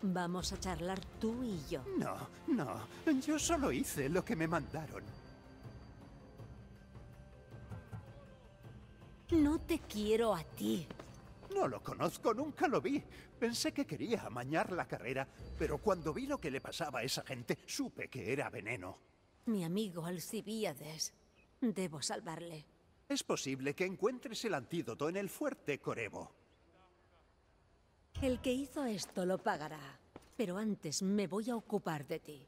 Vamos a charlar tú y yo. No, no. Yo solo hice lo que me mandaron. No te quiero a ti. No lo conozco, nunca lo vi. Pensé que quería amañar la carrera, pero cuando vi lo que le pasaba a esa gente, supe que era veneno. Mi amigo Alcibíades. Debo salvarle. Es posible que encuentres el antídoto en el fuerte Corebo. El que hizo esto lo pagará. Pero antes me voy a ocupar de ti.